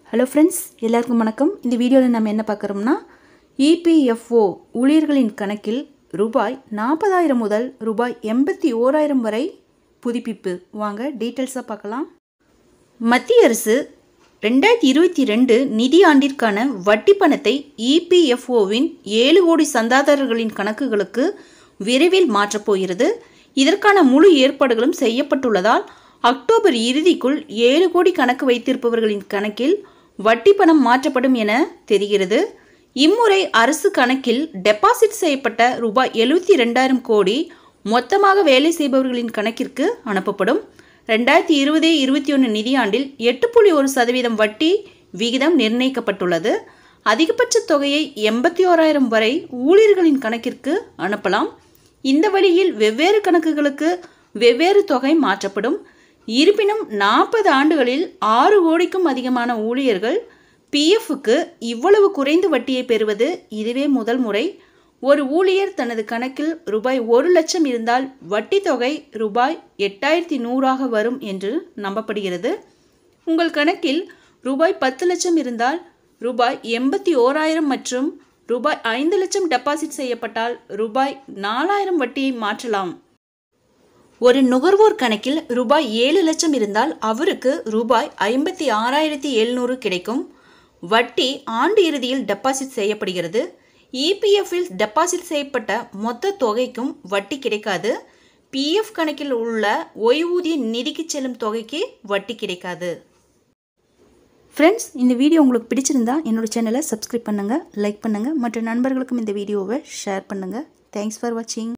Hello friends, எல்லாருக்கும் வணக்கம். இந்த வீடியோவில் நம்ம என்ன பார்க்குறோம்னா, EPFO ஊழியர்களின் கணக்கில் ரூபாய் 40,000 முதல் ரூபாய் 81,000 வரை புதுப்பிப்பு. வாங்க டீட்டெயில்ஸாக பார்க்கலாம். மத்திய அரசு 2022 நிதி ஆண்டிற்கான வட்டி பணத்தை EPFOவின் 7 கோடி சந்தாதாரர்களின் கணக்குகளுக்கு விரைவில் மாற்றப்போகிறது. இதற்கான முழு ஏற்பாடுகளும் செய்யப்பட்டுள்ளதால் அக்டோபர் இறுதிக்குள் 7 கோடி கணக்கு வைத்திருப்பவர்களின் கணக்கில் வட்டி பணம் மாற்றப்படும் என தெரிகிறது. இம்முறை அரசு கணக்கில் டெபாசிட் செய்யப்பட்ட ரூபாய் 72,000 கோடி மொத்தமாக வேலை செய்பவர்களின் கணக்கிற்கு அனுப்பப்படும். 2020-21 நிதியாண்டில் 8.1% வட்டி விகிதம் நிர்ணயிக்கப்பட்டுள்ளது. அதிகபட்ச தொகையை 81,000 வரை ஊழியர்களின் கணக்கிற்கு அனுப்பலாம். இந்த வழியில் வெவ்வேறு கணக்குகளுக்கு வெவ்வேறு தொகை மாற்றப்படும். இருப்பினும் 40 ஆண்டுகளில் 6 கோடிக்கும் அதிகமான ஊழியர்கள் PFக்கு இவ்வளவு குறைந்த வட்டியை பெறுவது இதுவே முதல் முறை. ஒரு ஊழியர் தனது கணக்கில் ரூபாய் 1 லட்சம் இருந்தால் வட்டி தொகை ரூபாய் 8,100 வரும் என்று நம்பப்படுகிறது. உங்கள் கணக்கில் ரூபாய் 10 லட்சம் இருந்தால் ரூபாய் 81,000 மற்றும் ரூபாய் 5 லட்சம் டெபாசிட் செய்யப்பட்டால் ரூபாய் 4,000 வட்டியை மாற்றலாம். ஒரு நுகர்வோர் கணக்கில் ரூபாய் 7 லட்சம் இருந்தால் அவருக்கு ரூபாய் 56,700 கிடைக்கும். வட்டி ஆண்டு இறுதியில் டெபாசிட் செய்யப்படுகிறது. EPFில் டெபாசிட் செய்யப்பட்ட மொத்த தொகைக்கும் வட்டி கிடைக்காது. PF கணக்கில் உள்ள ஓய்வூதிய நிதிக்கு செல்லும் தொகைக்கு வட்டி கிடைக்காது. ஃப்ரெண்ட்ஸ், இந்த வீடியோ உங்களுக்கு பிடிச்சிருந்தா என்னோட சேனலை சப்ஸ்கிரைப் பண்ணுங்கள், லைக் பண்ணுங்கள், மற்ற நண்பர்களுக்கும் இந்த வீடியோவை ஷேர் பண்ணுங்கள். தேங்க்ஸ் ஃபார் வாட்சிங்.